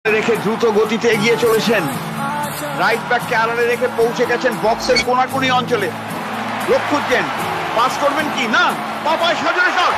রেখে দ্রুত গতিতে এগিয়ে চলেছেন, রাইট ব্যাককে আড়ালে রেখে পৌঁছে গেছেন বক্সের কোনাকুনি অঞ্চলে। লোক খুঁজছেন, পাস করবেন কি না, পাপায় সাজরে শট।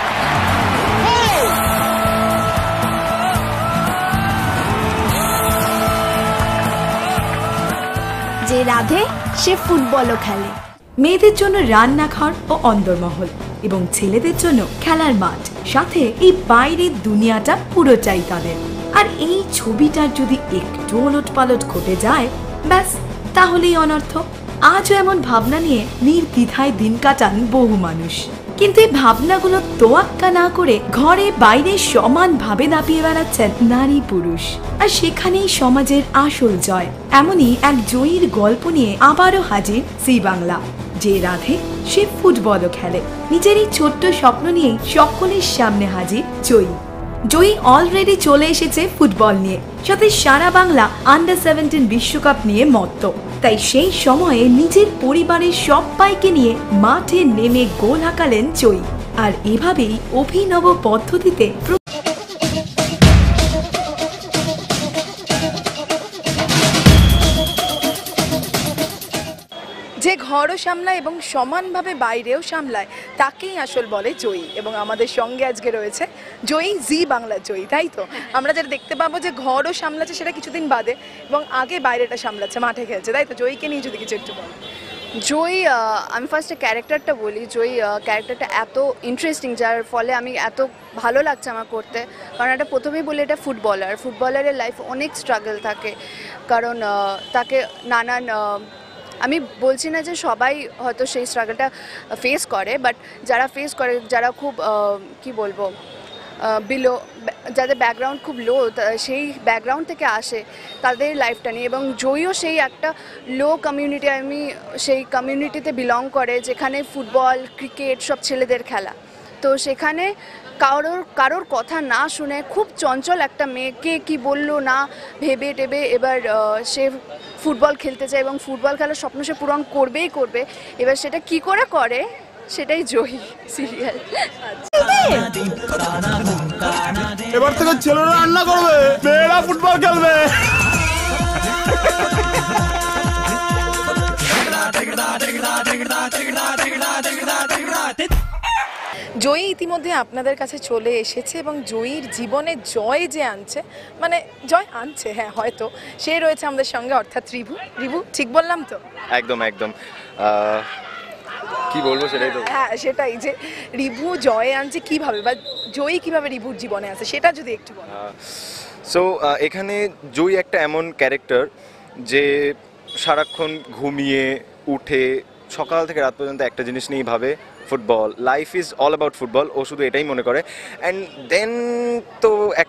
যে রাধে সে ফুটবলও খেলে। মেয়েদের জন্য রান্নাঘর ও অন্দরমহল এবং ছেলেদের জন্য খেলার মাঠ, সাথে এই বাইরের দুনিয়াটা পুরোটাই তাদের। আর এই ছবিটার যদি একটু ওলটপালট ঘটে যায়, ব্যাস তাহলেই অনর্থক। আজও এমন ভাবনা নিয়ে নির্দ্বিধায় দিন কাটান বহু মানুষ, কিন্তু এই ভাবনাগুলো তোয়াক্কা না করে ঘরে বাইরে সমানভাবে দাপিয়ে বেড়াচ্ছেন নারী পুরুষ। আর সেখানেই সমাজের আসল জয়। এমনই এক জয়ীর গল্প নিয়ে আবারও হাজির জি বাংলা। যে রাধে সে ফুটবলও খেলে। নিজের এই ছোট্ট স্বপ্ন নিয়েই সকলের সামনে হাজির জয়ী। জয়ী অলরেডি চলে এসেছে ফুটবল নিয়ে, সাথে সারা বাংলা আন্ডার-17 বিশ্বকাপ নিয়ে মত্ত। তাই সেই সময়ে নিজের পরিবারের সবাইকে নিয়ে মাঠে নেমে গোল হাঁকালেন জয়ী। আর এভাবেই অভিনব পদ্ধতিতে যে ঘরও সামলায় এবং সমানভাবে বাইরেও সামলায় তাকেই আসল বলে জয়ী। এবং আমাদের সঙ্গে আজকে রয়েছে জয়ী, জি বাংলার জয়ী, তাই তো? আমরা যেটা দেখতে পাবো যে ঘরও সামলাচ্ছে সেটা কিছুদিন বাদে, এবং আগে বাইরেটা সামলাচ্ছে, মাঠে খেলছে, তাই তো? জয়ীকে নিয়ে যদি কিছু একটু বল। জয়ী, আমি ফার্স্টে ক্যারেক্টারটা বলি। জয়ী ক্যারেক্টারটা এত ইন্টারেস্টিং, যার ফলে আমি এত ভালো লাগছে আমার করতে। কারণ এটা প্রথমেই বলি, এটা ফুটবলারের লাইফ অনেক স্ট্রাগল থাকে। কারণ তাকে নানান, আমি বলছি না যে সবাই হয়তো সেই স্ট্রাগলটা ফেস করে, বাট যারা ফেস করে, যারা খুব কি বলবো বিলো, যাদের ব্যাকগ্রাউন্ড খুব লো, সেই ব্যাকগ্রাউন্ড থেকে আসে, তাদের লাইফটা নিয়ে। এবং জয়ীও সেই একটা লো কমিউনিটি, আমি সেই কমিউনিটিতে বিলং করে যেখানে ফুটবল ক্রিকেট সব ছেলেদের খেলা। তো সেখানে কারোর কথা না শুনে খুব চঞ্চল একটা মেয়েকে কি বললো না ভেবে টেবে এবার সে ফুটবল খেলতে চায় এবং ফুটবল খেলার স্বপ্ন সে পূরণ করবেই করবে। এবার সেটা কি করে সেটাই জয়ী সিরিয়াল। এবার থেকে ছেলেরা রান্না করবে, মেয়েরা ফুটবল খেলবে। জয়ী ইতিমধ্যে আপনাদের কাছে চলে এসেছে এবং জয়ীর জীবনে জয় যে আনছে, মানে জয় আনছে, হ্যাঁ হয়তো, সে রয়েছে আমাদের সঙ্গে, অর্থাৎ রিভু। রিভু, ঠিক বললাম তো? একদম একদম। কি বলবো সেটাই তো। হ্যাঁ সেটাই, যে রিভু জয় আনছে কিভাবে, বা জয়ী কিভাবে রিভুর জীবনে আছে, সেটা যদি একটু বল। সো এখানে জয়ী একটা এমন ক্যারেক্টার যে সারাক্ষণ ঘুমিয়ে উঠে সকাল থেকে রাত পর্যন্ত একটা জিনিস নিয়েই ভাবে, football. Life is all about football. ও শুধু এটাই মনে করে। অ্যান্ড দেন তো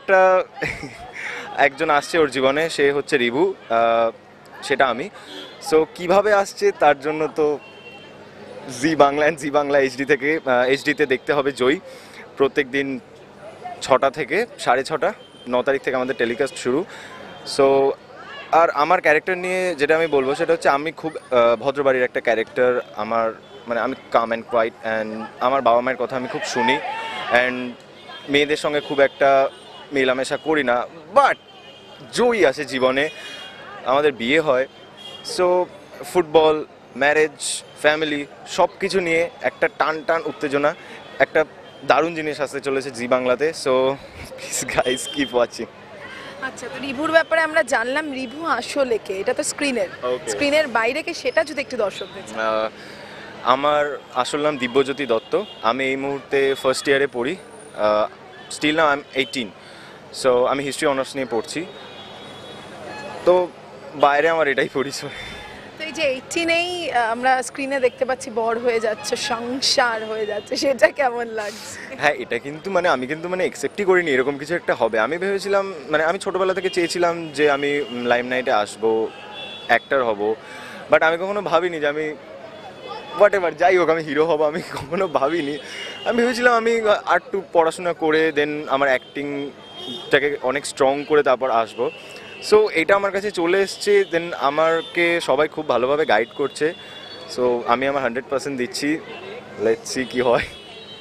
একজন আসছে ওর জীবনে, সে হচ্ছে রিভু, সেটা আমি। সো কিভাবে আসছে তার জন্য তো Zee Bangla and Zee Bangla এইচডিতে দেখতে হবে জয়ী। প্রত্যেক দিন 6টা থেকে 6:30, 9 তারিখ থেকে আমাদের টেলিকাস্ট শুরু। সো আর আমার ক্যারেক্টার নিয়ে যেটা আমি বলবো সেটা হচ্ছে, আমি খুব ভদ্রবাড়ির একটা ক্যারেক্টার। মানে আমি কাম অ্যান্ড কোয়াইট, অ্যান্ড আমার বাবা মায়ের কথা আমি খুব শুনি, অ্যান্ড মেয়েদের সঙ্গে খুব একটা মেলামেশা করি না। বাট জয়ী আসে জীবনে, আমাদের বিয়ে হয়। সো ফুটবল, ম্যারেজ, ফ্যামিলি সব কিছু নিয়ে একটা টান উত্তেজনা, একটা দারুণ জিনিস আসতে চলেছে জি বাংলাতে। So please guys keep watching. আচ্ছা, তো রিভুর ব্যাপারে আমরা জানলাম, রিভু আসলে কে? এটা তো স্ক্রিনের বাইরে কে, সেটা যদি একটু দর্শকদের। আমার আসল নাম দিব্যজ্যোতি দত্ত। আমি এই মুহূর্তে ফার্স্ট ইয়ারে পড়ি। Still now I am 18। So আমি হিস্ট্রি অনার্স নিয়ে পড়ছি। তো বাইরে আমার এটাই পরিচয়। তো এই যে 18-এই আমরা স্ক্রিনে দেখতে পাচ্ছি বড় হয়ে যাচ্ছে, সংসার হয়ে যাচ্ছে, সেটা কেমন লাগছে? হ্যাঁ, এটা কিন্তু আমি কিন্তু এক্সেপ্টই করিনি এরকম কিছু একটা হবে। আমি ভেবেছিলাম, আমি ছোটোবেলা থেকে চেয়েছিলাম যে আমি লাইমলাইটে আসবো, অ্যাক্টর হব। বাট আমি কখনো ভাবিনি যে আমি হোয়াট এভার, যাই হোক, আমি হিরো হব। আমি কখনো ভাবিনি। আমি ভেবেছিলাম আমি একটু পড়াশোনা করে দেন আমার অ্যাক্টিংটাকে অনেক স্ট্রং করে তারপর আসবো। সো এটা আমার কাছে চলে এসছে, দেন আমাকে সবাই খুব ভালোভাবে গাইড করছে। সো আমি আমার 100% দিচ্ছি। লেটস সি কি হয়।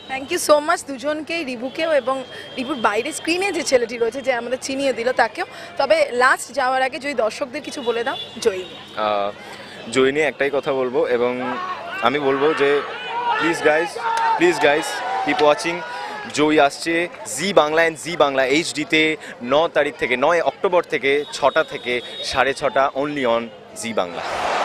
থ্যাংক ইউ সো মাচ দুজনকেই, রিভুকেও এবং রিভুর বাইরে স্ক্রিনে যে ছেলেটি রয়েছে যে আমাদের চিনিয়ে দিল তাকেও। তবে লাস্ট যাওয়ার আগে যদি দর্শকদের কিছু বলে দাও জয়ী। জয়ী নিয়ে একটাই কথা বলবো, এবং আমি বলবো যে please guys keep watching. Joyee আসছে Zee Bangla and Zee Bangla এইচডিতে 9 অক্টোবর থেকে 6টা থেকে 6:30 অনলি অন জি বাংলা।